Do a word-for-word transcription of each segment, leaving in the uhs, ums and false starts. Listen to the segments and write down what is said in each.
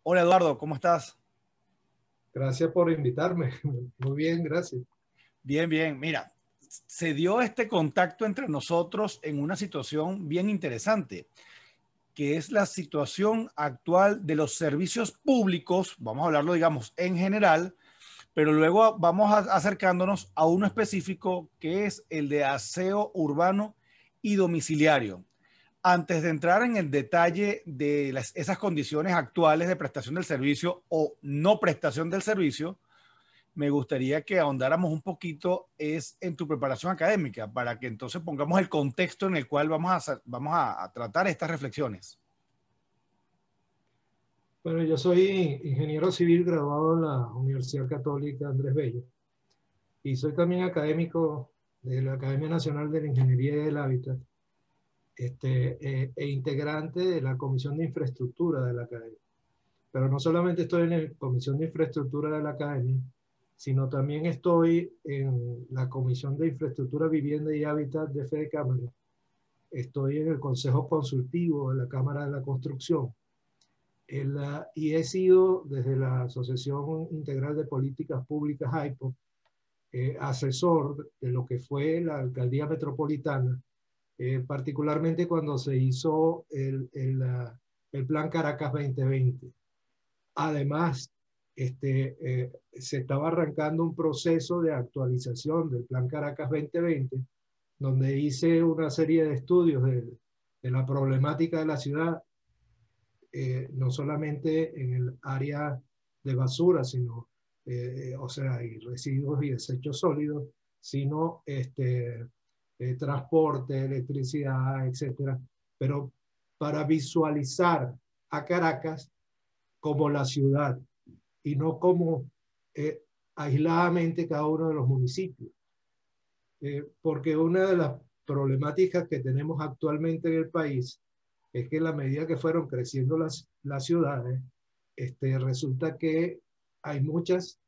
Hola Eduardo, ¿cómo estás? Gracias por invitarme. Muy bien, gracias. Bien, bien. Mira, se dio este contacto entre nosotros en una situación bien interesante, que es la situación actual de los servicios públicos, vamos a hablarlo, digamos, en general, pero luego vamos a- acercándonos a uno específico que es el de aseo urbano y domiciliario. Antes de entrar en el detalle de las- esas condiciones actuales de prestación del servicio o no prestación del servicio, me gustaría que ahondáramos un poquito es en tu preparación académica, para que entonces pongamos el contexto en el cual vamos a, hacer- vamos a, a tratar estas reflexiones. Bueno, yo soy ingeniero civil graduado en la Universidad Católica Andrés Bello y soy también académico de la Academia Nacional de la Ingeniería y del Hábitat, este, e, e integrante de la Comisión de Infraestructura de la Academia. Pero no solamente estoy en la Comisión de Infraestructura de la Academia, sino también estoy en la Comisión de Infraestructura, Vivienda y Hábitat de Fede Cámara. Estoy en el Consejo Consultivo de la Cámara de la Construcción. El, uh, y he sido desde la Asociación Integral de Políticas Públicas, A I P O, eh, asesor de lo que fue la Alcaldía Metropolitana, eh, particularmente cuando se hizo el, el, uh, el Plan Caracas veinte veinte. Además, este, eh, se estaba arrancando un proceso de actualización del Plan Caracas veinte veinte, donde hice una serie de estudios de, de la problemática de la ciudad, eh, no solamente en el área de basura, sino, eh, o sea, y residuos y desechos sólidos, sino este, eh, transporte, electricidad, etcétera. Pero para visualizar a Caracas como la ciudad y no como eh, aisladamente cada uno de los municipios. Eh, porque una de las problemáticas que tenemos actualmente en el país es que en la medida que fueron creciendo las, las ciudades, este, resulta que hay muchas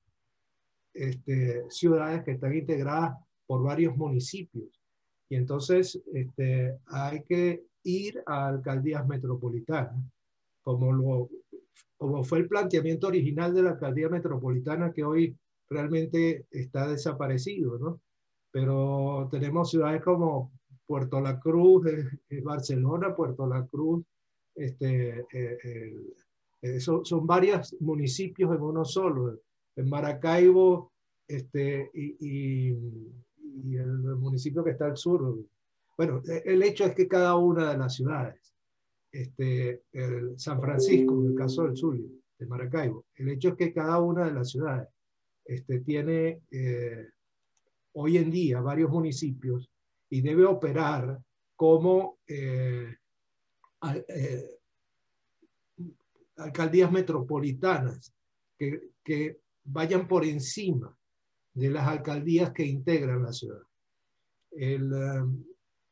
este, ciudades que están integradas por varios municipios. Y entonces este, hay que ir a alcaldías metropolitanas, como, lo, como fue el planteamiento original de la alcaldía metropolitana, que hoy realmente está desaparecido, ¿no? Pero tenemos ciudades como Puerto La Cruz, eh, Barcelona, Puerto La Cruz, este, eh, eh, eh, son, son varios municipios en uno solo. En Maracaibo este, y, y, y el municipio que está al sur. Bueno, el hecho es que cada una de las ciudades, este, el San Francisco, en el caso del sur, de Maracaibo, el hecho es que cada una de las ciudades este, tiene eh, hoy en día varios municipios y debe operar como eh, eh, alcaldías metropolitanas que, que vayan por encima de las alcaldías que integran la ciudad. El, um,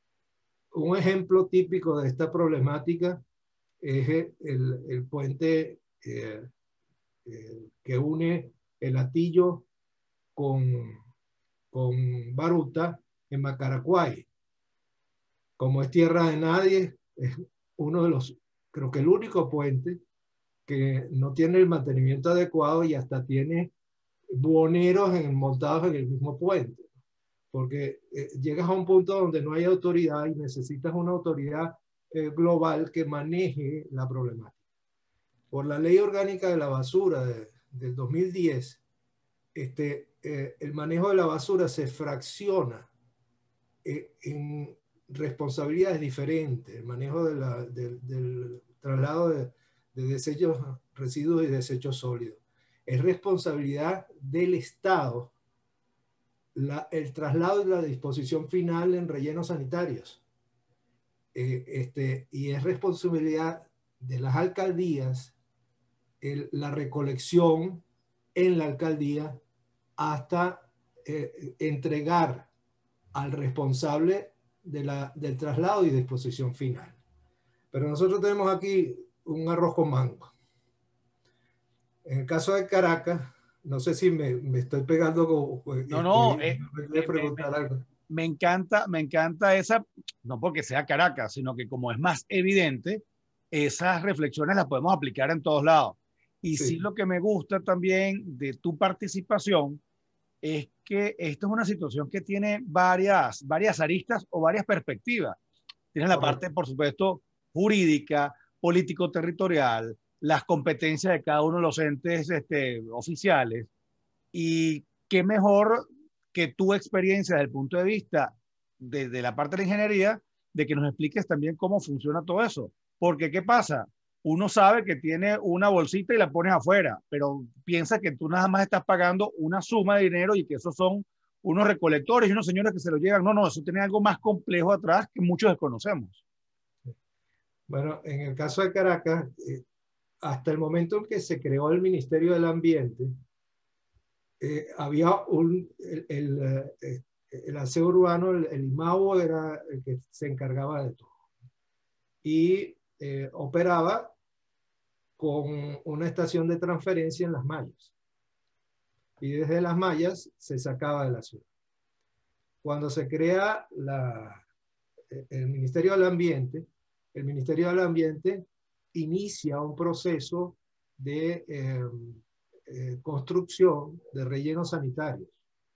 un ejemplo típico de esta problemática es el, el puente eh, eh, que une el Hatillo con, con Baruta en Macaracuay. Como es tierra de nadie, es uno de los, creo que el único puente que no tiene el mantenimiento adecuado y hasta tiene buhoneros en, montados en el mismo puente. Porque eh, llegas a un punto donde no hay autoridad y necesitas una autoridad eh, global que maneje la problemática. Por la Ley Orgánica de la Basura de, del dos mil diez, este, eh, el manejo de la basura se fracciona eh, en responsabilidades diferentes. El manejo de la, de, del traslado de, de desechos, residuos y desechos sólidos. Es responsabilidad del Estado la, el traslado y la disposición final en rellenos sanitarios. Eh, este, y es responsabilidad de las alcaldías el, la recolección en la alcaldía hasta eh, entregar al responsable de la, del traslado y disposición final. Pero nosotros tenemos aquí un arroz con mango. En el caso de Caracas, no sé si me, me estoy pegando con, No, no, este, eh, me voy a me, me- me- preguntar algo. me encanta, me encanta esa, no porque sea Caracas, sino que como es más evidente, esas reflexiones las podemos aplicar en todos lados. Y sí, Sí, lo que me gusta también de tu participación es que esto es una situación que tiene varias, varias aristas o varias perspectivas. Tienes la parte, correcto. por supuesto, jurídica, político-territorial, las competencias de cada uno de los entes este, oficiales. Y qué mejor que tu experiencia desde el punto de vista de, de la parte de la ingeniería, de que nos expliques también cómo funciona todo eso. Porque, ¿qué pasa? Uno sabe que tiene una bolsita y la pones afuera, pero piensa que tú nada más estás pagando una suma de dinero y que esos son unos recolectores y unos señores que se lo llevan. No, no, eso tiene algo más complejo atrás que muchos desconocemos. Bueno, en el caso de Caracas, eh, hasta el momento en que se creó el Ministerio del Ambiente, eh, había un, el, el, eh, el aseo urbano, el, el IMAO era el que se encargaba de todo. Y eh, operaba con una estación de transferencia en Las Mallas. Y desde Las Mallas se sacaba de la ciudad. Cuando se crea la, el Ministerio del Ambiente, el Ministerio del Ambiente inicia un proceso de eh, eh, construcción de rellenos sanitarios.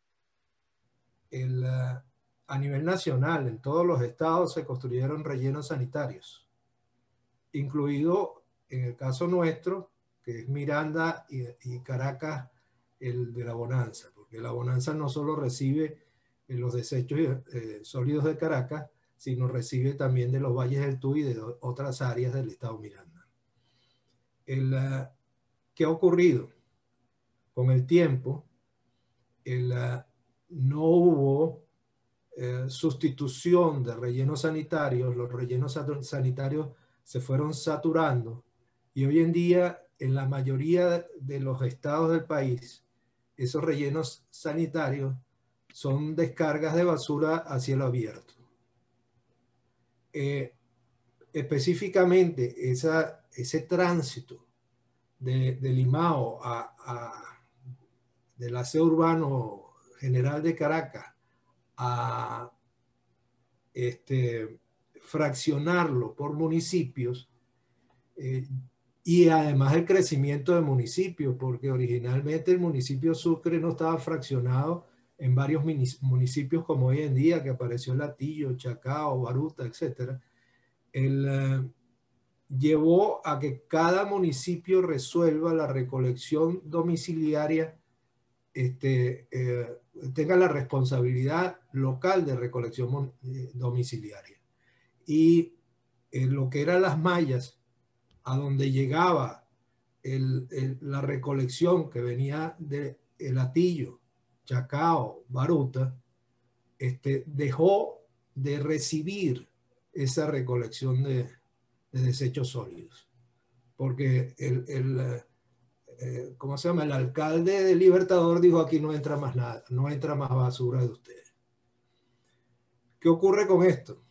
El, uh, a nivel nacional, en todos los estados se construyeron rellenos sanitarios, incluido en el caso nuestro, que es Miranda y, y Caracas, el de la Bonanza, porque la Bonanza no solo recibe los desechos eh, sólidos de Caracas, sino recibe también de los valles del Tuy y de otras áreas del estado Miranda. El, uh, ¿Qué ha ocurrido? Con el tiempo, el, uh, no hubo eh, sustitución de rellenos sanitarios, los rellenos sanitarios se fueron saturando y hoy en día en la mayoría de los estados del país, esos rellenos sanitarios son descargas de basura a cielo abierto. Eh, específicamente esa, ese tránsito de, de Limao a, a, del aseo urbano general de Caracas a este, fraccionarlo por municipios eh, y además el crecimiento de municipios, porque originalmente el municipio Sucre no estaba fraccionado en varios municipios como hoy en día, que apareció Latillo, Chacao, Baruta, etcétera. El, eh, llevó a que cada municipio resuelva la recolección domiciliaria, este, eh, tenga la responsabilidad local de recolección eh, domiciliaria. Y eh, lo que eran las mallas, a donde llegaba el, el, la recolección que venía de El Hatillo, Chacao, Baruta, este, dejó de recibir esa recolección de, de desechos sólidos. Porque el, el eh, ¿cómo se llama? El alcalde de Libertador dijo: aquí no entra más nada, no entra más basura de ustedes. ¿Qué ocurre con esto?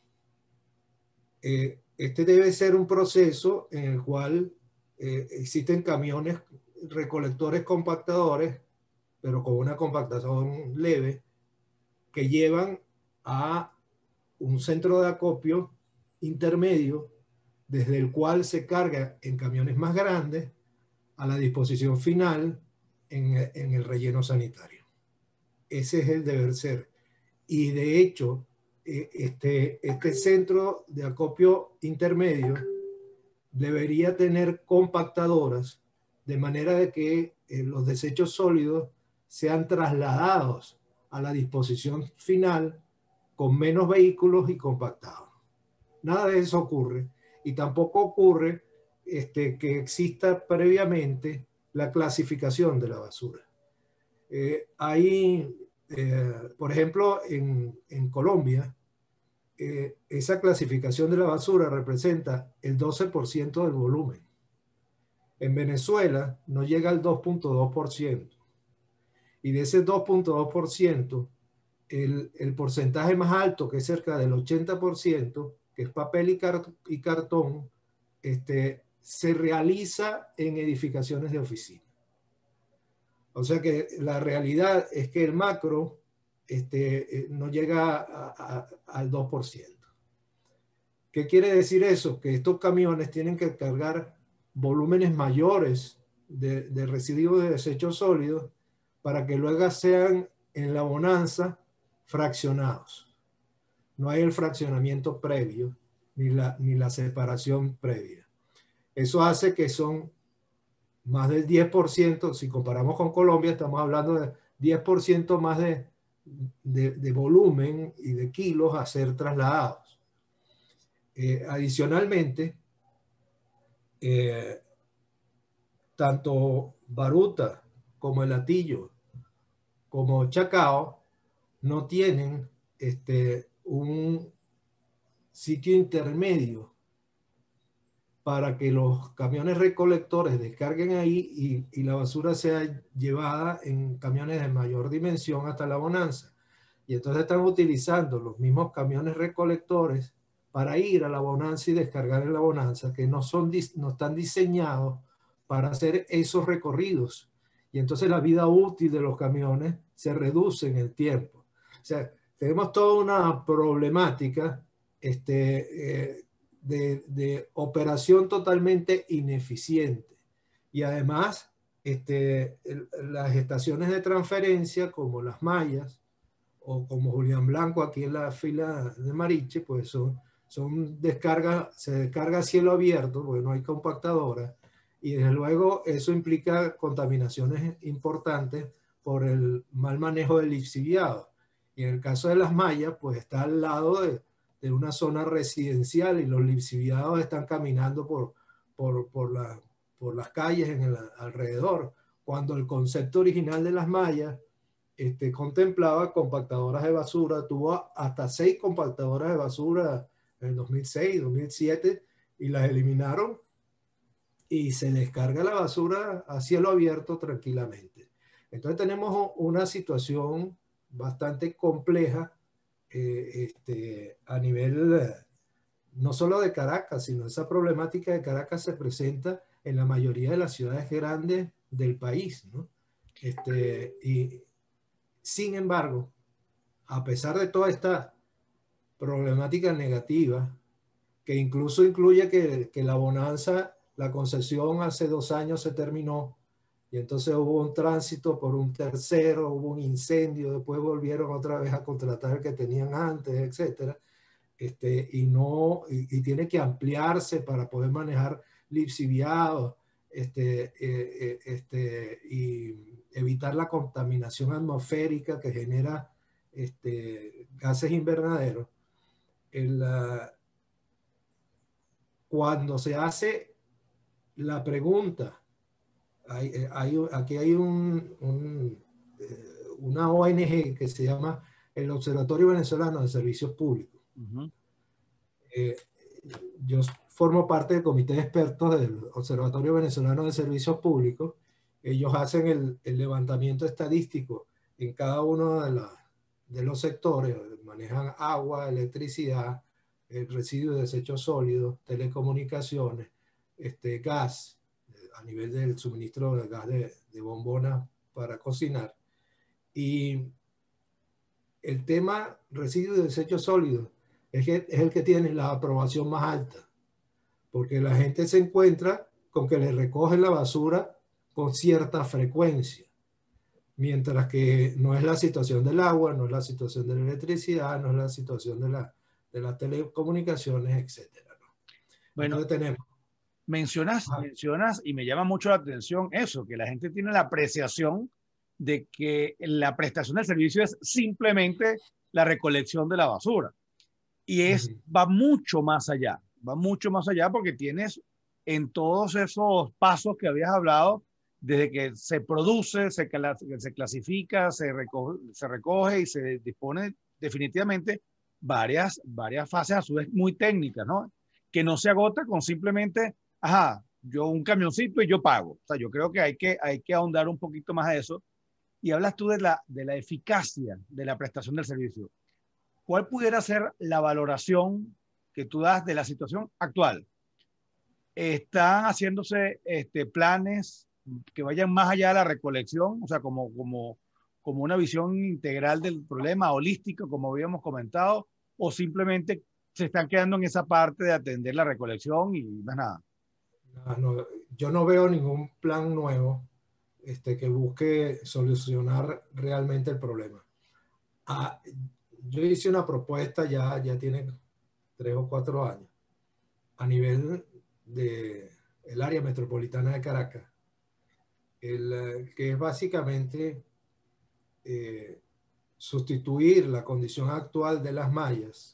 Eh, este debe ser un proceso en el cual eh, existen camiones recolectores compactadores, pero con una compactación leve, que llevan a un centro de acopio intermedio, desde el cual se carga en camiones más grandes a la disposición final en, en el relleno sanitario. Ese es el deber ser. Y de hecho, este, este centro de acopio intermedio debería tener compactadoras de manera de que eh, los desechos sólidos sean trasladados a la disposición final con menos vehículos y compactados. Nada de eso ocurre, y tampoco ocurre este, que exista previamente la clasificación de la basura. Eh, hay, eh, por ejemplo, en, en Colombia, eh, esa clasificación de la basura representa el doce por ciento del volumen. En Venezuela no llega al dos punto dos por ciento. Y de ese dos punto dos por ciento, el, el porcentaje más alto, que es cerca del ochenta por ciento, que es papel y, cart y cartón, este, se realiza en edificaciones de oficina. O sea que la realidad es que el macro este, no llega a, a, al dos por ciento. ¿Qué quiere decir eso? Que estos camiones tienen que cargar volúmenes mayores de, de residuos de desechos sólidos para que luego sean en la bonanza fraccionados. No hay el fraccionamiento previo ni la, ni la separación previa. Eso hace que son más del diez por ciento, si comparamos con Colombia, estamos hablando de diez por ciento más de, de, de volumen y de kilos a ser trasladados. Eh, adicionalmente, eh, tanto Baruta como El Hatillo como Chacao no tienen este, un sitio intermedio para que los camiones recolectores descarguen ahí y, y la basura sea llevada en camiones de mayor dimensión hasta la bonanza. Y entonces están utilizando los mismos camiones recolectores para ir a la bonanza y descargar en la bonanza, que no, son, no están diseñados para hacer esos recorridos. Y entonces la vida útil de los camiones se reduce en el tiempo. O sea, tenemos toda una problemática este, eh, de, de operación totalmente ineficiente. Y además, este, el, las estaciones de transferencia, como las mallas, o como Julián Blanco aquí en la fila de Mariche, pues son, son descargas, se descarga a cielo abierto, porque no hay compactadora, y desde luego eso implica contaminaciones importantes por el mal manejo del lixiviado. Y en el caso de las mallas, pues está al lado de, de una zona residencial y los lixiviados están caminando por, por, por, la, por las calles en el alrededor, cuando el concepto original de las mallas Este, contemplaba compactadoras de basura, tuvo hasta seis compactadoras de basura en el dos mil seis, dos mil siete, y las eliminaron y se descarga la basura a cielo abierto tranquilamente. Entonces tenemos una situación bastante compleja eh, este, a nivel no solo de Caracas, sino esa problemática de Caracas se presenta en la mayoría de las ciudades grandes del país, ¿no? Este, y sin embargo, a pesar de toda esta problemática negativa, que incluso incluye que, que la bonanza, la concesión hace dos años se terminó, y entonces hubo un tránsito por un tercero, hubo un incendio, después volvieron otra vez a contratar el que tenían antes, etcétera, este, y, no, y, y tiene que ampliarse para poder manejar lixiviados, este, eh, este, y evitar la contaminación atmosférica que genera este, gases invernaderos. El, uh, cuando se hace la pregunta, hay, hay, aquí hay un, un, una O N G que se llama el Observatorio Venezolano de Servicios Públicos. Uh-huh. eh, yo formo parte del comité de expertos del Observatorio Venezolano de Servicios Públicos. Ellos hacen el, el levantamiento estadístico en cada uno de, la, de los sectores, manejan agua, electricidad, el residuo de desechos sólidos, telecomunicaciones, este, gas, a nivel del suministro de gas de, de bombona para cocinar. Y el tema residuos de desechos sólidos es, que, es el que tiene la aprobación más alta, porque la gente se encuentra con que le recogen la basura con cierta frecuencia, mientras que no es la situación del agua, no es la situación de la electricidad, no es la situación de, la, de las telecomunicaciones, etcétera, ¿no? Bueno, entonces tenemos... Mencionas, mencionas, y me llama mucho la atención eso, que la gente tiene la apreciación de que la prestación del servicio es simplemente la recolección de la basura. Y es, uh-huh. va mucho más allá, va mucho más allá porque tienes en todos esos pasos que habías hablado, desde que se produce, se, se clasifica, se recoge, se recoge y se dispone definitivamente varias, varias fases a su vez muy técnicas, ¿no? Que no se agota con simplemente, ajá, yo un camioncito y yo pago. O sea, yo creo que hay que, hay que ahondar un poquito más a eso. Y hablas tú de la, de la eficacia de la prestación del servicio. ¿Cuál pudiera ser la valoración que tú das de la situación actual? ¿Están haciéndose este, planes que vayan más allá de la recolección? O sea, como, como, como una visión integral del problema, holístico, como habíamos comentado, o simplemente se están quedando en esa parte de atender la recolección y más nada. No, no, yo no veo ningún plan nuevo este, que busque solucionar realmente el problema. Ah, yo hice una propuesta ya, ya tiene tres o cuatro años a nivel de el área metropolitana de Caracas, el, que es básicamente eh, sustituir la condición actual de las mallas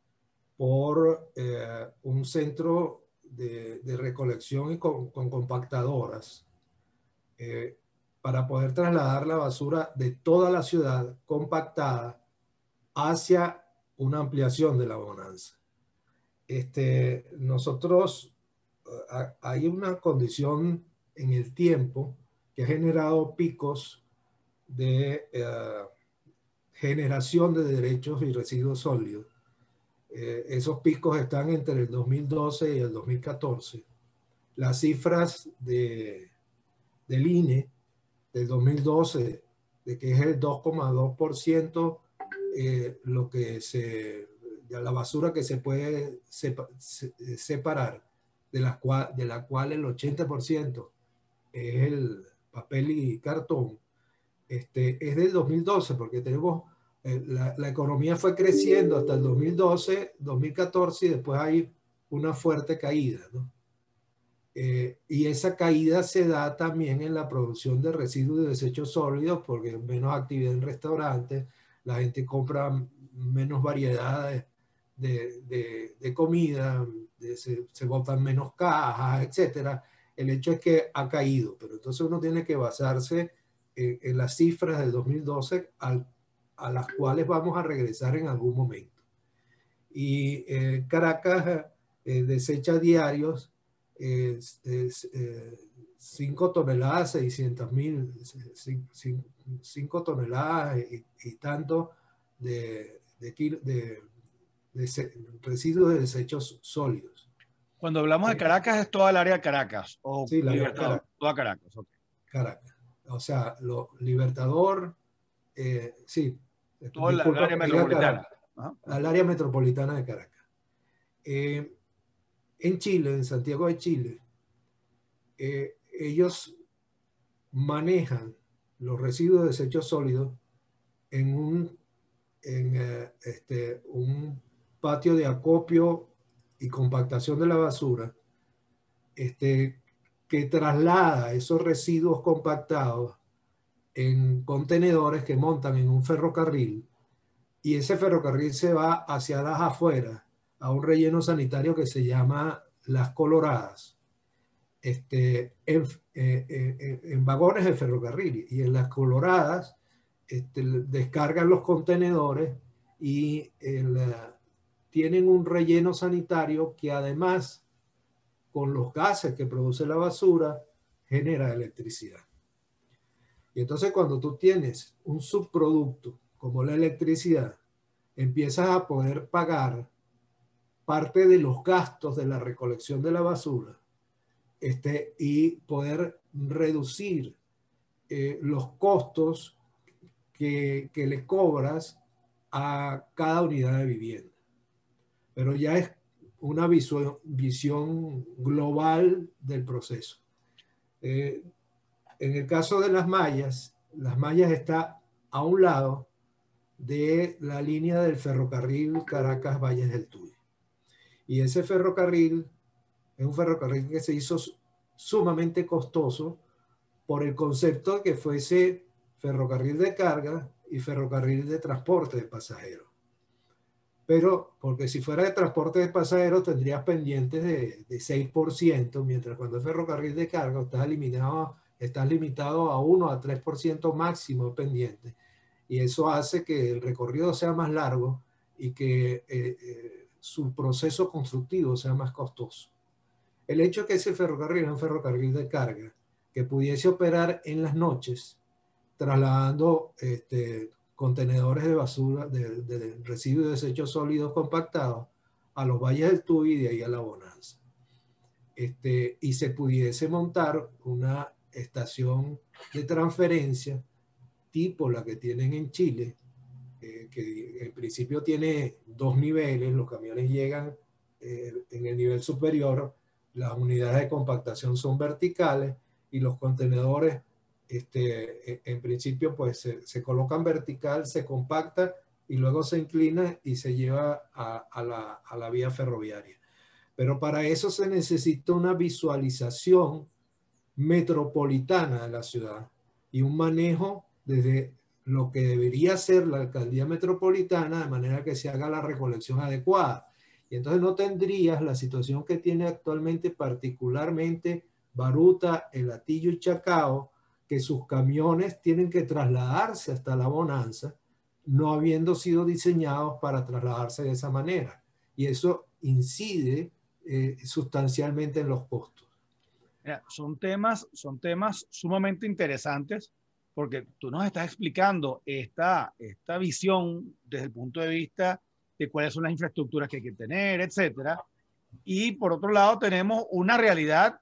por eh, un centro de, de recolección y con, con compactadoras eh, para poder trasladar la basura de toda la ciudad compactada hacia una ampliación de la bonanza. Este, nosotros, uh, hay una condición en el tiempo que ha generado picos de uh, generación de derechos y residuos sólidos. Eh, esos picos están entre el dos mil doce y el dos mil catorce. Las cifras de, del I N E del dos mil doce, de que es el dos coma dos por ciento, eh, lo que se, de la basura que se puede sepa, se, separar, de la, cual, de la cual el ochenta por ciento es el papel y cartón, este, es del dos mil doce, porque tenemos, eh, la, la economía fue creciendo hasta el dos mil doce, dos mil catorce, y después hay una fuerte caída, ¿no? Eh, y esa caída se da también en la producción de residuos y desechos sólidos, porque hay menos actividad en restaurantes, la gente compra menos variedades de, de, de comida, de, se, se botan menos cajas, etcétera. El hecho es que ha caído, pero entonces uno tiene que basarse en, en las cifras del dos mil doce al, a las cuales vamos a regresar en algún momento. Y eh, Caracas eh, desecha diarios Es, es, eh, cinco toneladas, seiscientas mil, cinco toneladas y, y tanto de, de, de, de residuos de desechos sólidos. Cuando hablamos de Caracas, es toda el área de Caracas o sí, la Libertador, Caracas. toda Caracas. Okay. Caracas. O sea, lo, Libertador, eh, sí, toda disculpa, el área metropolitana. Caracas, al área metropolitana de Caracas. Eh, en Chile, en Santiago de Chile, eh, ellos manejan los residuos de desechos sólidos en un, en, eh, este, un patio de acopio y compactación de la basura, este, que traslada esos residuos compactados en contenedores que montan en un ferrocarril, y ese ferrocarril se va hacia las afueras a un relleno sanitario que se llama Las Coloradas. Este, en, eh, eh, en vagones de ferrocarril, y en Las Coloradas este, descargan los contenedores y el, uh, tienen un relleno sanitario que además, con los gases que produce la basura, genera electricidad. Y entonces cuando tú tienes un subproducto como la electricidad, empiezas a poder pagar parte de los gastos de la recolección de la basura, Este, y poder reducir eh, los costos que, que le cobras a cada unidad de vivienda. Pero ya es una visión, visión global del proceso. Eh, en el caso de las mallas, las mallas está a un lado de la línea del ferrocarril Caracas-Valles del Tuy. Y ese ferrocarril es un ferrocarril que se hizo sumamente costoso por el concepto de que fuese ferrocarril de carga y ferrocarril de transporte de pasajeros. Pero, porque si fuera de transporte de pasajeros tendrías pendientes de, de seis por ciento, mientras cuando es ferrocarril de carga estás limitado, estás limitado a uno a tres por ciento máximo de pendientes. Y eso hace que el recorrido sea más largo y que eh, eh, su proceso constructivo sea más costoso. El hecho de que ese ferrocarril es un ferrocarril de carga que pudiese operar en las noches, trasladando este, contenedores de basura, de, de residuos y desechos sólidos compactados a los valles del Tuy y de ahí a la Bonanza. Este, y se pudiese montar una estación de transferencia tipo la que tienen en Chile, eh, que en principio tiene dos niveles, los camiones llegan eh, en el nivel superior, las unidades de compactación son verticales y los contenedores, este, en principio, pues se, se colocan vertical, se compacta y luego se inclina y se lleva a, a, la, a la vía ferroviaria. Pero para eso se necesita una visualización metropolitana de la ciudad y un manejo desde lo que debería ser la alcaldía metropolitana, de manera que se haga la recolección adecuada. Y entonces no tendrías la situación que tiene actualmente particularmente Baruta, El Hatillo y Chacao, que sus camiones tienen que trasladarse hasta La Bonanza, no habiendo sido diseñados para trasladarse de esa manera. Y eso incide eh, sustancialmente en los costos. Mira, son temas, son temas sumamente interesantes porque tú nos estás explicando esta, esta visión desde el punto de vista de cuáles son las infraestructuras que hay que tener, etcétera. Y por otro lado tenemos una realidad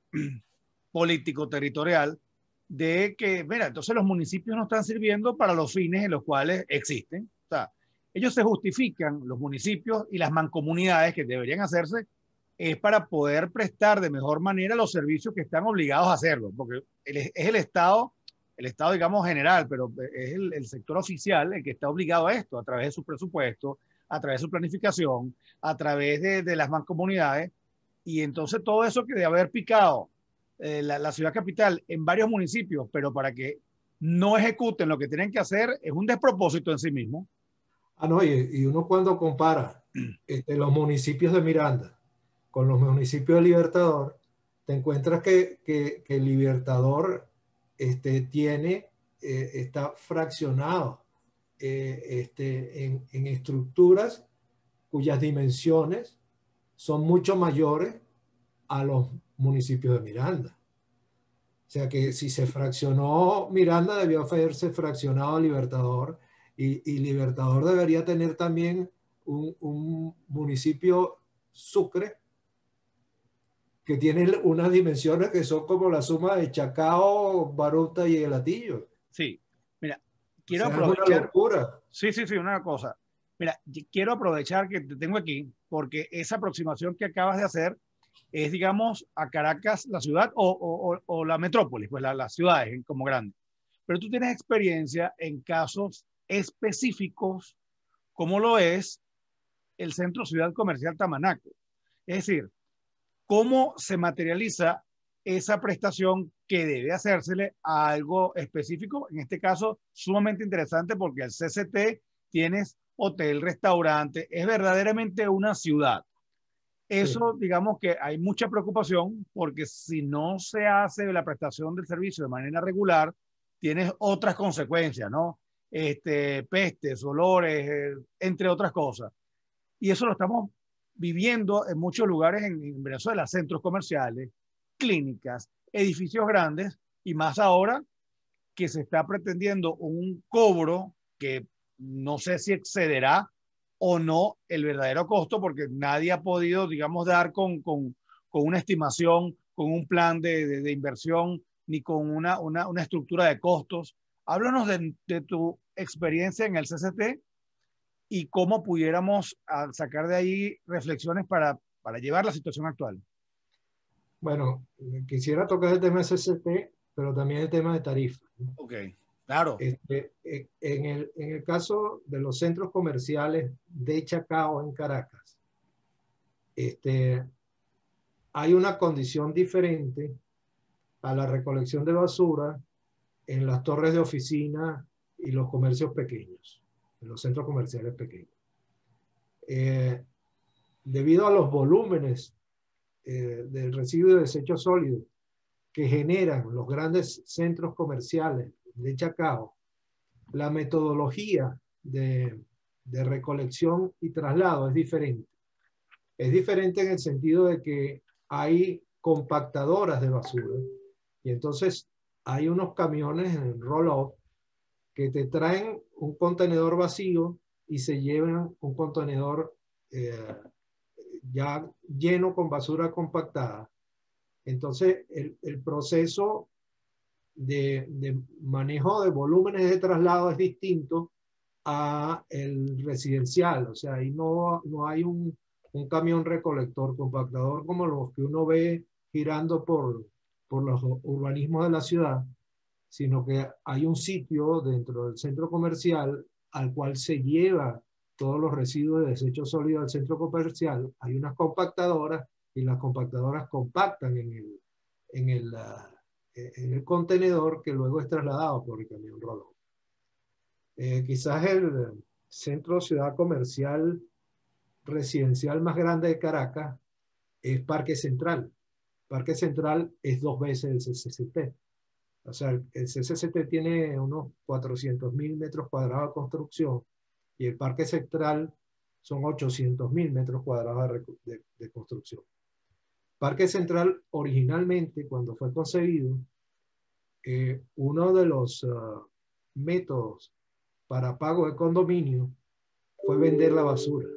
político-territorial de que, mira, entonces los municipios no están sirviendo para los fines en los cuales existen. O sea, ellos se justifican, los municipios y las mancomunidades que deberían hacerse, es para poder prestar de mejor manera los servicios que están obligados a hacerlo, porque es el Estado, el Estado digamos general, pero es el, el sector oficial el que está obligado a esto, a través de su presupuesto, a través de su planificación, a través de, de las mancomunidades, y entonces todo eso que de haber picado eh, la, la ciudad capital en varios municipios, pero para que no ejecuten lo que tienen que hacer, es un despropósito en sí mismo. Ah, no, y, y uno cuando compara este, los municipios de Miranda con los municipios de Libertador, te encuentras que, que, que Libertador este, tiene, eh, está fraccionado eh, este, en, en estructuras cuyas dimensiones son mucho mayores a los municipios de Miranda. O sea que si se fraccionó Miranda, debió haberse fraccionado Libertador, y, y Libertador debería tener también un, un municipio Sucre, que tiene unas dimensiones que son como la suma de Chacao, Baruta y El Hatillo. Sí, mira, quiero O sea, aprovechar. Es una locura. Sí, sí, sí, una cosa. Mira, quiero aprovechar que te tengo aquí, porque esa aproximación que acabas de hacer es, digamos, a Caracas, la ciudad, o, o, o la metrópolis, pues la, las ciudades como grandes. Pero tú tienes experiencia en casos específicos, como lo es el Centro Ciudad Comercial Tamanaco. Es decir, cómo se materializa esa prestación que debe hacérsele a algo específico, en este caso sumamente interesante porque el C C T tienes hotel, restaurante, es verdaderamente una ciudad. Eso, sí. Digamos que hay mucha preocupación porque si no se hace la prestación del servicio de manera regular, tienes otras consecuencias, ¿no? Este, pestes, olores, eh, entre otras cosas. Y eso lo estamos viviendo en muchos lugares en, en Venezuela, centros comerciales, clínicas, edificios grandes, y más ahora que se está pretendiendo un cobro que no sé si excederá o no el verdadero costo, porque nadie ha podido, digamos, dar con, con, con una estimación, con un plan de, de, de inversión, ni con una, una, una estructura de costos. Háblanos de, de tu experiencia en el C C T y cómo pudiéramos sacar de ahí reflexiones para, para llevar la situación actual. Bueno, quisiera tocar el tema de C C T, pero también el tema de tarifa. Ok, claro. Este, en, el, en el caso de los centros comerciales de Chacao en Caracas, este, hay una condición diferente a la recolección de basura en las torres de oficina y los comercios pequeños, en los centros comerciales pequeños. Eh, debido a los volúmenes eh, del residuo de desechos sólidos que generan los grandes centros comerciales de Chacao, la metodología de, de recolección y traslado es diferente. Es diferente en el sentido de que hay compactadoras de basura y entonces hay unos camiones en roll-off que te traen un contenedor vacío y se llevan un contenedor eh, ya lleno con basura compactada. Entonces, el, el proceso de, de manejo de volúmenes de traslado es distinto a el residencial. O sea, ahí no, no hay un, un camión recolector compactador como los que uno ve girando por, por los urbanismos de la ciudad, sino que hay un sitio dentro del centro comercial al cual se lleva todos los residuos de desechos sólidos al centro comercial. Hay unas compactadoras y las compactadoras compactan en el, en el, uh, en el contenedor que luego es trasladado por el camión rodón. Eh, quizás el centro ciudad comercial residencial más grande de Caracas es Parque Central. Parque Central es dos veces el C C C T. O sea, el C C C T tiene unos cuatrocientos mil metros cuadrados de construcción y el Parque Central son ochocientos mil metros cuadrados de, de, de construcción. Parque Central originalmente, cuando fue concebido, eh, uno de los uh, métodos para pago de condominio fue vender la basura.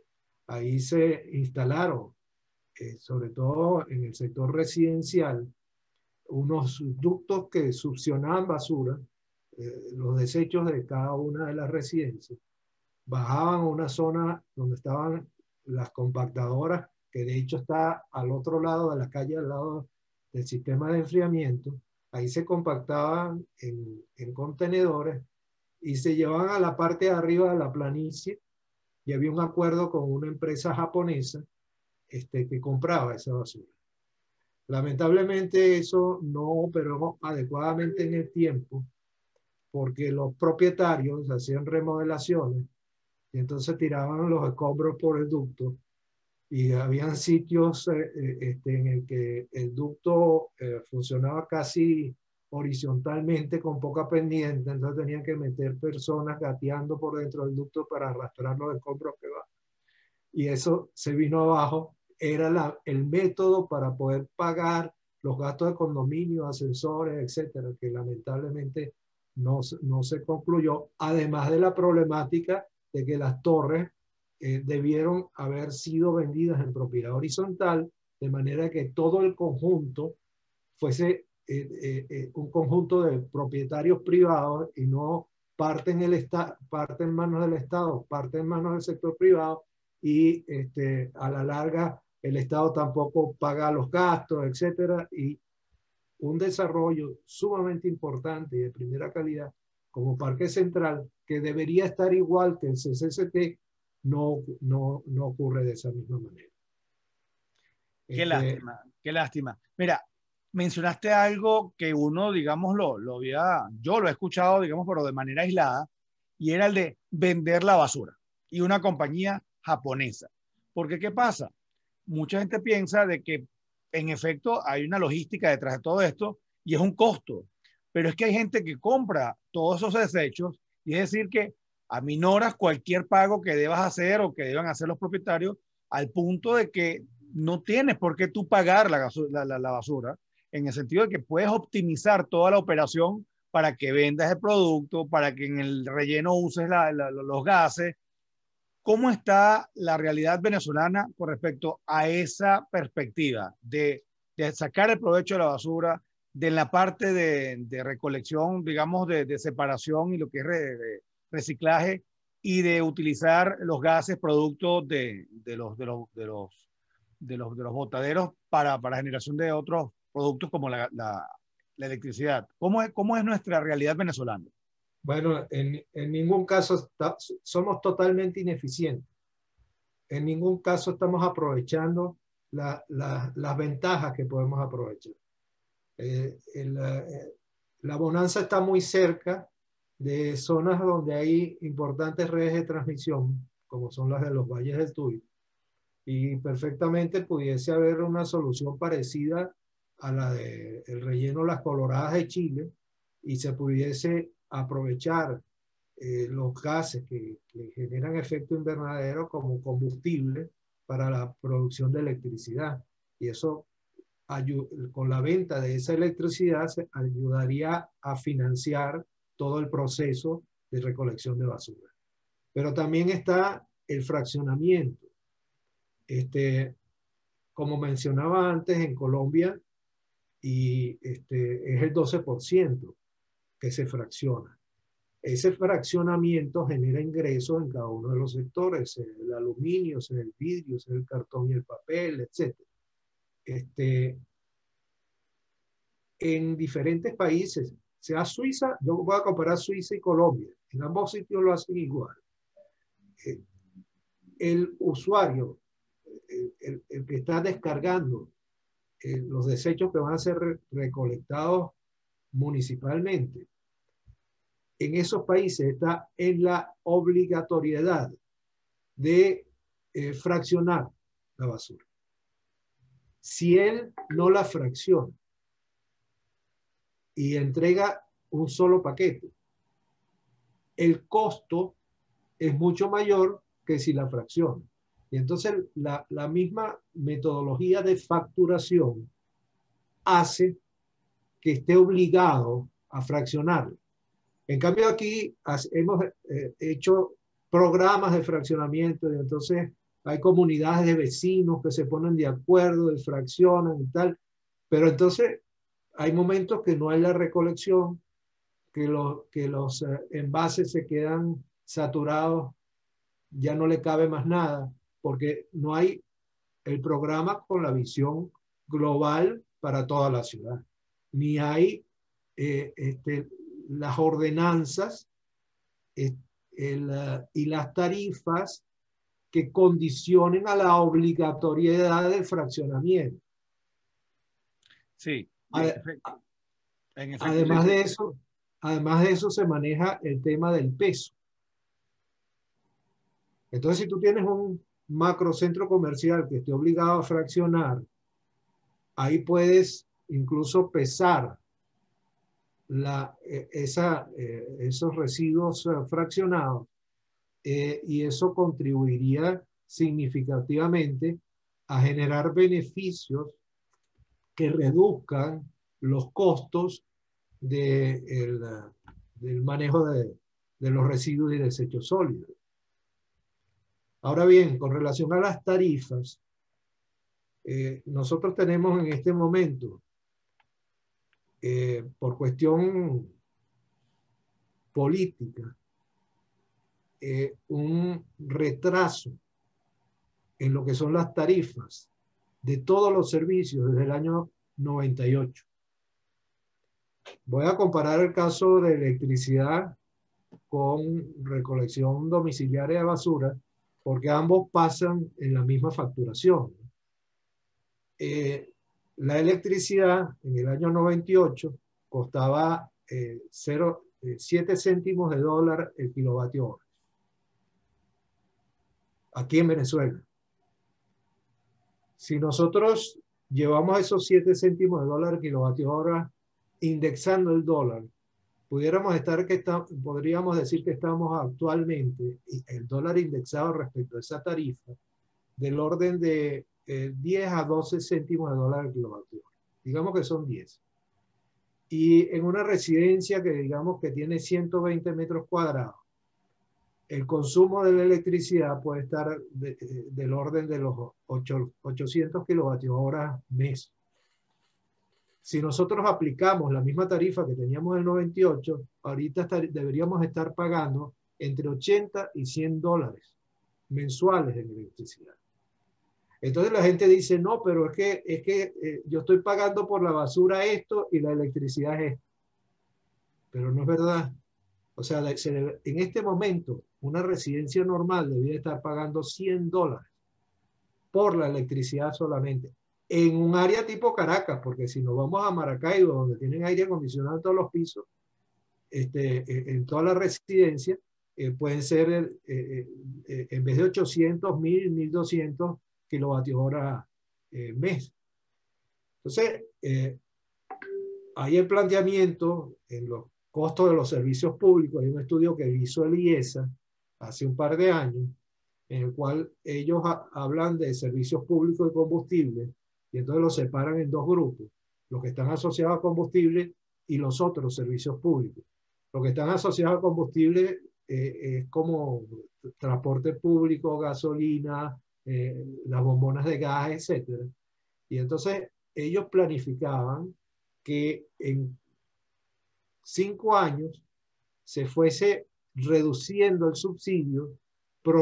Ahí se instalaron, eh, sobre todo en el sector residencial, unos ductos que succionaban basura, eh, los desechos de cada una de las residencias, bajaban a una zona donde estaban las compactadoras, que de hecho está al otro lado de la calle, al lado del sistema de enfriamiento. Ahí se compactaban en, en contenedores y se llevaban a la parte de arriba de la planicie, y había un acuerdo con una empresa japonesa este, que compraba esa basura. Lamentablemente eso no operó adecuadamente en el tiempo, porque los propietarios hacían remodelaciones y entonces tiraban los escombros por el ducto, y habían sitios eh, este, en el que el ducto eh, funcionaba casi horizontalmente con poca pendiente, entonces tenían que meter personas gateando por dentro del ducto para arrastrar los escombros que van. Y eso se vino abajo. Era la, el método para poder pagar los gastos de condominio, ascensores, etcétera, que lamentablemente no, no se concluyó, además de la problemática de que las torres eh, debieron haber sido vendidas en propiedad horizontal, de manera que todo el conjunto fuese eh, eh, eh, un conjunto de propietarios privados y no parte en, el esta, parte en manos del Estado, parte en manos del sector privado, y este, a la larga el Estado tampoco paga los gastos, etcétera, y un desarrollo sumamente importante y de primera calidad como Parque Central, que debería estar igual que el C C C T, no, no, no ocurre de esa misma manera. Qué este, lástima, qué lástima. Mira, mencionaste algo que uno, digamos, lo, lo había, yo lo he escuchado, digamos, pero de manera aislada, y era el de vender la basura, y una compañía japonesa. Porque, ¿qué pasa? Mucha gente piensa de que, en efecto, hay una logística detrás de todo esto, y es un costo. Pero es que hay gente que compra todos esos desechos, y es decir que aminoras cualquier pago que debas hacer o que deban hacer los propietarios, al punto de que no tienes por qué tú pagar la, la, la, la basura, en el sentido de que puedes optimizar toda la operación para que vendas el producto, para que en el relleno uses la, la, los gases. ¿Cómo está la realidad venezolana con respecto a esa perspectiva de, de sacar el provecho de la basura, de la parte de, de recolección, digamos, de, de separación y lo que es re, de reciclaje, y de utilizar los gases producto de, de, los, de, los, de, los, de, los, de los botaderos para, para generación de otros productos como la, la, la electricidad? ¿Cómo es, ¿Cómo es nuestra realidad venezolana? Bueno, en, en ningún caso está, somos totalmente ineficientes. En ningún caso estamos aprovechando la, la, las ventajas que podemos aprovechar. Eh, el, eh, la bonanza está muy cerca de zonas donde hay importantes redes de transmisión, como son las de los valles del Tuy, y perfectamente pudiese haber una solución parecida a la del relleno Las Coloradas de Chile, y se pudiese aprovechar eh, los gases que, que generan efecto invernadero como combustible para la producción de electricidad. Y eso, con la venta de esa electricidad, se ayudaría a financiar todo el proceso de recolección de basura. Pero también está el fraccionamiento. Este, como mencionaba antes, en Colombia y este, es el doce por ciento que se fracciona. Ese fraccionamiento genera ingresos en cada uno de los sectores, el aluminio, el vidrio, el cartón y el papel, etcétera. Este, en diferentes países, sea Suiza, yo voy a comparar Suiza y Colombia, en ambos sitios lo hacen igual. Eh, el usuario, el, el, el que está descargando eh, los desechos que van a ser re recolectados municipalmente, en esos países está en la obligatoriedad de eh, fraccionar la basura. Si él no la fracciona y entrega un solo paquete, el costo es mucho mayor que si la fracciona. Y entonces la, la misma metodología de facturación hace que esté obligado a fraccionarlo. En cambio aquí hemos eh, hecho programas de fraccionamiento y entonces hay comunidades de vecinos que se ponen de acuerdo y fraccionan y tal, pero entonces hay momentos que no hay la recolección, que, lo, que los eh, envases se quedan saturados, ya no le cabe más nada, porque no hay el programa con la visión global para toda la ciudad, ni hay eh, este, las ordenanzas eh, el, uh, y las tarifas que condicionen a la obligatoriedad del fraccionamiento. Sí, a, en efecto. En efecto, además sí. de eso, además de eso se maneja el tema del peso. Entonces, si tú tienes un macrocentro comercial que esté obligado a fraccionar, ahí puedes incluso pesar la, esa, esos residuos fraccionados eh, y eso contribuiría significativamente a generar beneficios que reduzcan los costos de el, del manejo de, de los residuos y desechos sólidos. Ahora bien, con relación a las tarifas, eh, nosotros tenemos en este momento, eh, por cuestión política, eh, un retraso en lo que son las tarifas de todos los servicios desde el año noventa y ocho. Voy a comparar el caso de electricidad con recolección domiciliaria de basura, porque ambos pasan en la misma facturación. Eh, la electricidad en el año noventa y ocho costaba eh, siete céntimos de dólar el kilovatio hora. Aquí en Venezuela. Si nosotros llevamos esos siete céntimos de dólar el kilovatio hora indexando el dólar, pudiéramos estar que está, podríamos decir que estamos actualmente, el dólar indexado respecto a esa tarifa, del orden de eh, diez a doce céntimos de dólar el kilovatio hora. Digamos que son diez. Y en una residencia que digamos que tiene ciento veinte metros cuadrados, el consumo de la electricidad puede estar de, de, del orden de los ochocientos kilovatios hora mes. Si nosotros aplicamos la misma tarifa que teníamos en el noventa y ocho, ahorita estar, deberíamos estar pagando entre ochenta y cien dólares mensuales en electricidad. Entonces la gente dice, no, pero es que, es que eh, yo estoy pagando por la basura esto y la electricidad es esto. Pero no es verdad. O sea, en este momento, una residencia normal debería estar pagando cien dólares por la electricidad solamente. En un área tipo Caracas, porque si nos vamos a Maracaibo, donde tienen aire acondicionado en todos los pisos, este, en toda la residencia, eh, pueden ser, eh, eh, en vez de ochocientos, mil, mil doscientos kilovatios hora eh, mes. Entonces, eh, hay el planteamiento en los costos de los servicios públicos. Hay un estudio que hizo el I E S A hace un par de años, en el cual ellos ha, hablan de servicios públicos de combustible, y entonces los separan en dos grupos, los que están asociados a combustible y los otros servicios públicos. Los que están asociados a combustible eh, es como transporte público, gasolina, eh, las bombonas de gas, etcétera. Y entonces ellos planificaban que en cinco años se fuese reduciendo el subsidio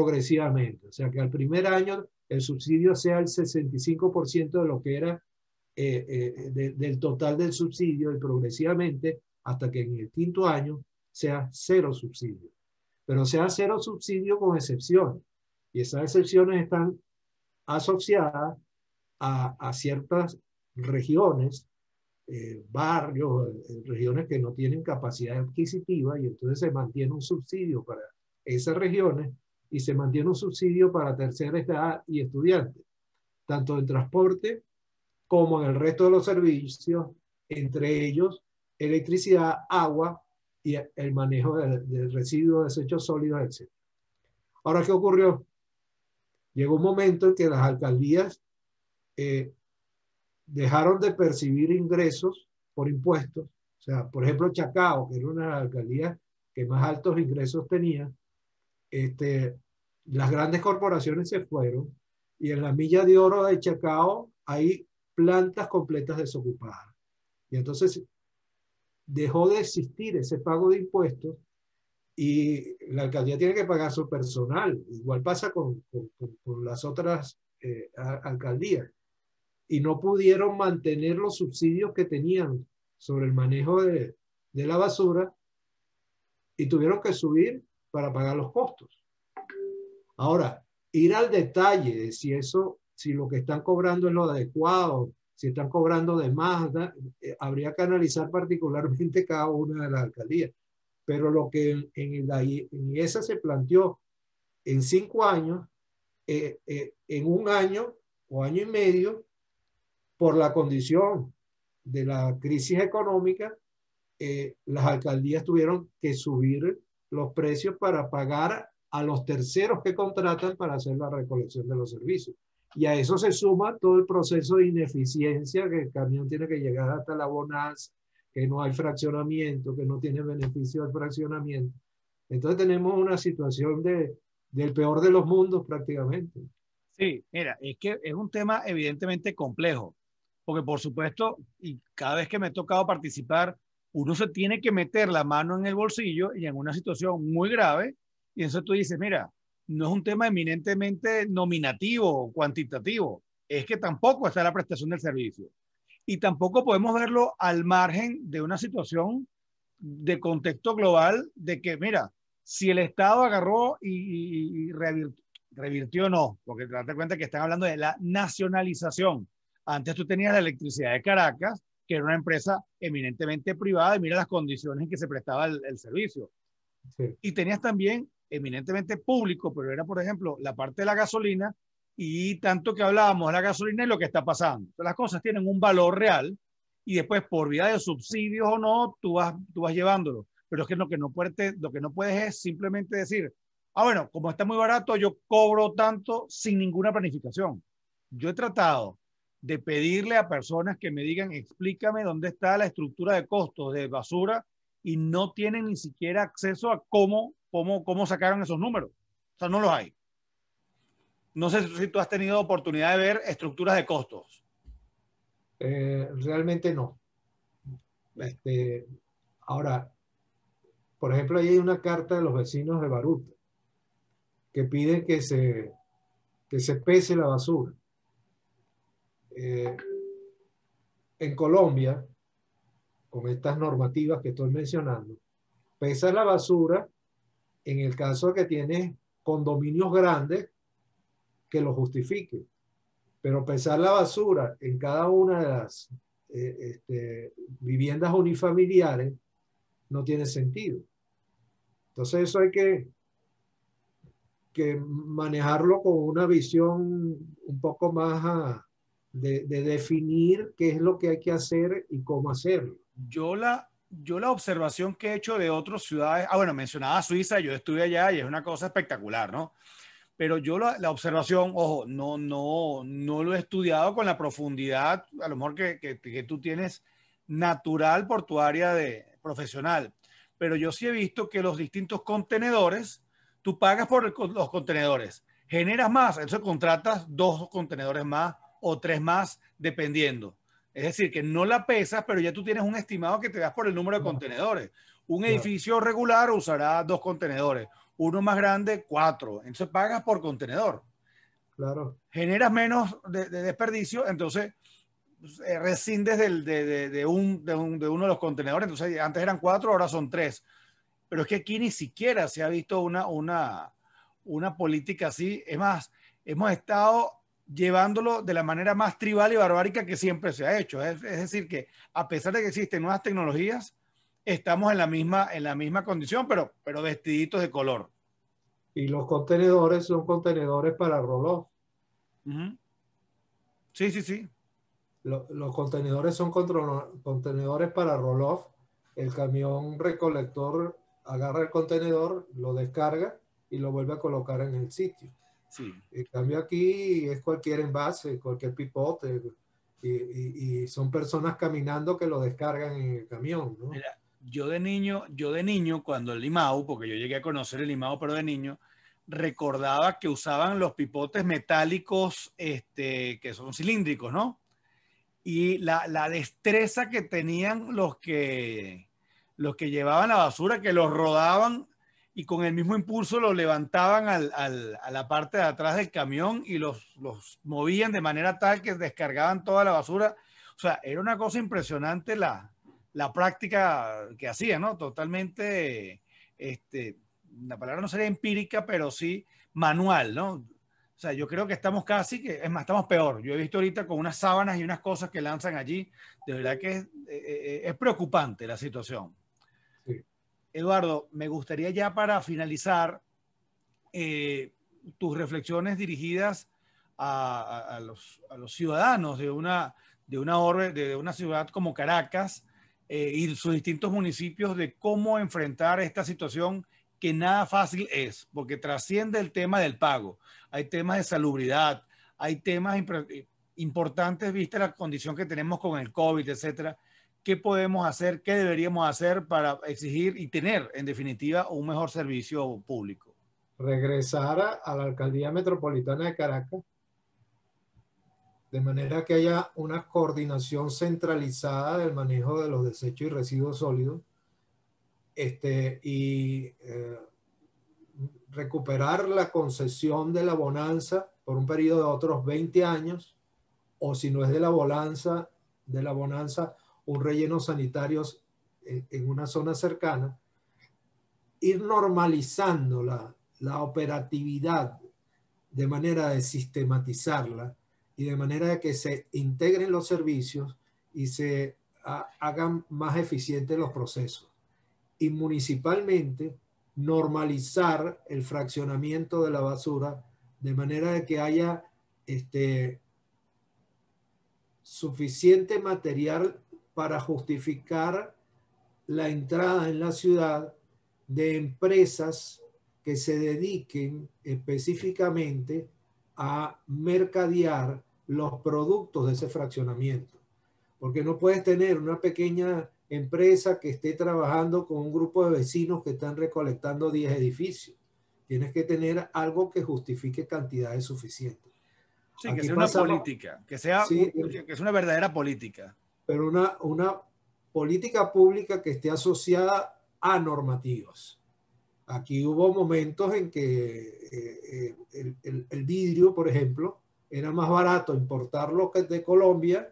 progresivamente. O sea, que al primer año el subsidio sea el sesenta y cinco por ciento de lo que era eh, eh, de, del total del subsidio y progresivamente hasta que en el quinto año sea cero subsidio. Pero sea cero subsidio con excepciones. Y esas excepciones están asociadas a, a ciertas regiones, eh, barrios, eh, regiones que no tienen capacidad adquisitiva y entonces se mantiene un subsidio para esas regiones y se mantiene un subsidio para tercera edad y estudiantes, tanto en transporte como en el resto de los servicios, entre ellos electricidad, agua y el manejo del de residuos, desechos sólidos, etcétera. Ahora, ¿qué ocurrió? Llegó un momento en que las alcaldías eh, dejaron de percibir ingresos por impuestos. O sea, por ejemplo, Chacao, que era una de las alcaldías que más altos ingresos tenía, este, las grandes corporaciones se fueron y en la milla de oro de Chacao hay plantas completas desocupadas. Y entonces dejó de existir ese pago de impuestos y la alcaldía tiene que pagar su personal. Igual pasa con, con, con las otras eh, alcaldías. Y no pudieron mantener los subsidios que tenían sobre el manejo de, de la basura y tuvieron que subir para pagar los costos. Ahora, ir al detalle de si eso, si lo que están cobrando es lo adecuado, si están cobrando de más, ¿da? Eh, habría que analizar particularmente cada una de las alcaldías. Pero lo que en, en, la, en esa se planteó en cinco años, eh, eh, en un año o año y medio, por la condición de la crisis económica, eh, las alcaldías tuvieron que subir los precios para pagar a los terceros que contratan para hacer la recolección de los servicios. Y a eso se suma todo el proceso de ineficiencia, que el camión tiene que llegar hasta la bonanza, que no hay fraccionamiento, que no tiene beneficio del fraccionamiento. Entonces tenemos una situación de, del peor de los mundos prácticamente. Sí, mira, es que es un tema evidentemente complejo, porque por supuesto, y cada vez que me ha tocado participar, uno se tiene que meter la mano en el bolsillo y en una situación muy grave, y eso tú dices, mira, no es un tema eminentemente nominativo o cuantitativo, es que tampoco está la prestación del servicio. Y tampoco podemos verlo al margen de una situación de contexto global de que, mira, si el Estado agarró y, y, y revirtió, revirtió no, porque te das cuenta que están hablando de la nacionalización. Antes tú tenías la electricidad de Caracas, que era una empresa eminentemente privada, y mira las condiciones en que se prestaba el, el servicio. Sí. Y tenías también eminentemente público, pero era, por ejemplo, la parte de la gasolina, y tanto que hablábamos de la gasolina y lo que está pasando. Entonces, las cosas tienen un valor real, y después, por vía de subsidios o no, tú vas, tú vas llevándolo. Pero es que lo que no puedes, lo que no puedes es simplemente decir, ah, bueno, como está muy barato, yo cobro tanto sin ninguna planificación. Yo he tratado de pedirle a personas que me digan, explícame dónde está la estructura de costos de basura, y no tienen ni siquiera acceso a cómo, cómo, cómo sacaron esos números. O sea, no los hay. No sé si tú has tenido oportunidad de ver estructuras de costos. Eh, realmente no. Este, ahora, por ejemplo, ahí hay una carta de los vecinos de Baruta que piden que se, que se pese la basura. Eh, en Colombia, con estas normativas que estoy mencionando, pesa la basura en el caso de que tienes condominios grandes que lo justifiquen. Pero pesar la basura en cada una de las eh, este, viviendas unifamiliares no tiene sentido. Entonces eso hay que, que manejarlo con una visión un poco más a, de, de definir qué es lo que hay que hacer y cómo hacerlo. Yo la, yo la observación que he hecho de otras ciudades, ah bueno, mencionaba Suiza, yo estuve allá y es una cosa espectacular, ¿no? Pero yo la, la observación, ojo, no, no, no lo he estudiado con la profundidad, a lo mejor que, que, que tú tienes natural por tu área de profesional. Pero yo sí he visto que los distintos contenedores, tú pagas por el, los contenedores, generas más, entonces contratas dos contenedores más o tres más, dependiendo. Es decir, que no la pesas, pero ya tú tienes un estimado que te das por el número de contenedores. Un edificio regular usará dos contenedores. Uno más grande, cuatro. Entonces pagas por contenedor. Claro. Generas menos de, de desperdicio. Entonces, eh, rescindes del, de, de, de, un, de, un, de uno de los contenedores. Entonces, antes eran cuatro, ahora son tres. Pero es que aquí ni siquiera se ha visto una, una, una política así. Es más, hemos estado llevándolo de la manera más tribal y barbárica que siempre se ha hecho. Es, es decir, que a pesar de que existen nuevas tecnologías, estamos en la misma, en la misma condición, pero, pero vestiditos de color. Y los contenedores son contenedores para roll-off. Uh-huh. Sí, sí, sí. Los, los contenedores son contenedores para roll-off. El camión recolector agarra el contenedor, lo descarga y lo vuelve a colocar en el sitio. Sí. En cambio aquí es cualquier envase, cualquier pipote, y, y, y son personas caminando que lo descargan en el camión, ¿no? Mira, yo de niño, yo de niño, cuando el limao, porque yo llegué a conocer el limao, pero de niño, recordaba que usaban los pipotes metálicos, este, que son cilíndricos, ¿no? Y la, la destreza que tenían los que, los que llevaban la basura, que los rodaban y con el mismo impulso los levantaban al, al, a la parte de atrás del camión y los, los movían de manera tal que descargaban toda la basura. O sea, era una cosa impresionante la, la práctica que hacían, ¿no? Totalmente, este, la palabra no sería empírica, pero sí manual, ¿no? O sea, yo creo que estamos casi, que es más, estamos peor. Yo he visto ahorita con unas sábanas y unas cosas que lanzan allí. De verdad que es, eh, es preocupante la situación. Sí. Eduardo, me gustaría ya para finalizar eh, tus reflexiones dirigidas a, a, a, los, a los ciudadanos de una, de, una orbe, de una ciudad como Caracas eh, y sus distintos municipios de cómo enfrentar esta situación que nada fácil es, porque trasciende el tema del pago. Hay temas de salubridad, hay temas importantes vista la condición que tenemos con el COVID, etcétera. ¿Qué podemos hacer? ¿Qué deberíamos hacer para exigir y tener, en definitiva, un mejor servicio público? Regresar a, a la Alcaldía Metropolitana de Caracas, de manera que haya una coordinación centralizada del manejo de los desechos y residuos sólidos, este, y eh, recuperar la concesión de la bonanza por un periodo de otros veinte años, o si no es de la bonanza, de la bonanza, un relleno sanitario en, en una zona cercana, ir normalizando la, la operatividad de manera de sistematizarla y de manera de que se integren los servicios y se a, hagan más eficientes los procesos. Y municipalmente normalizar el fraccionamiento de la basura de manera de que haya este, suficiente material para justificar la entrada en la ciudad de empresas que se dediquen específicamente a mercadear los productos de ese fraccionamiento. Porque no puedes tener una pequeña empresa que esté trabajando con un grupo de vecinos que están recolectando diez edificios. Tienes que tener algo que justifique cantidades suficientes. Sí, Aquí que sea pasa, una política, que sea sí, un, que es una verdadera política. Pero una, una política pública que esté asociada a normativas. Aquí hubo momentos en que eh, el, el, el vidrio, por ejemplo, era más barato importarlo de Colombia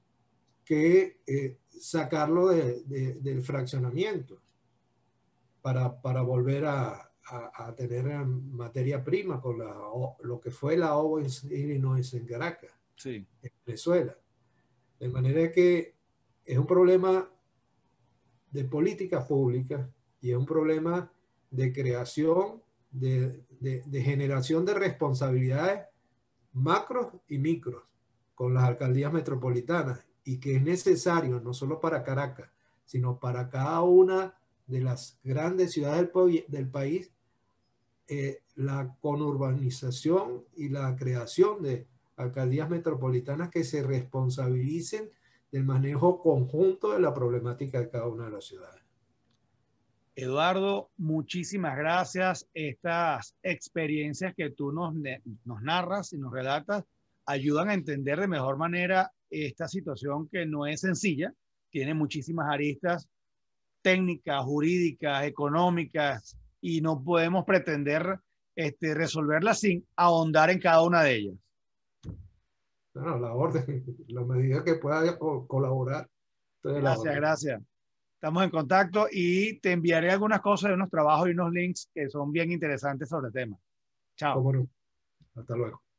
que eh, sacarlo de, de, del fraccionamiento para, para volver a, a, a tener materia prima con la, lo que fue la O V A en Illinois, en Caracas, sí. en Venezuela. De manera que es un problema de políticas públicas y es un problema de creación, de, de, de generación de responsabilidades macros y micros con las alcaldías metropolitanas, y que es necesario no solo para Caracas, sino para cada una de las grandes ciudades del, del país, eh, la conurbanización y la creación de alcaldías metropolitanas que se responsabilicen del manejo conjunto de la problemática de cada una de las ciudades. Eduardo, muchísimas gracias. Estas experiencias que tú nos, nos narras y nos relatas ayudan a entender de mejor manera esta situación que no es sencilla, tiene muchísimas aristas técnicas, jurídicas, económicas, y no podemos pretender este, resolverlas sin ahondar en cada una de ellas. Bueno, la orden, la medida que pueda colaborar. Gracias, gracias. Estamos en contacto y te enviaré algunas cosas de unos trabajos y unos links que son bien interesantes sobre el tema. Chao. Cómo no. Hasta luego.